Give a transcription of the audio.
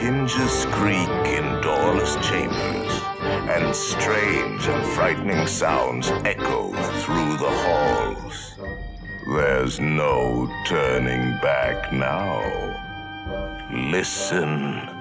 hinges creak in doorless chambers, and strange and frightening sounds echo through the halls. There's no turning back now. Listen.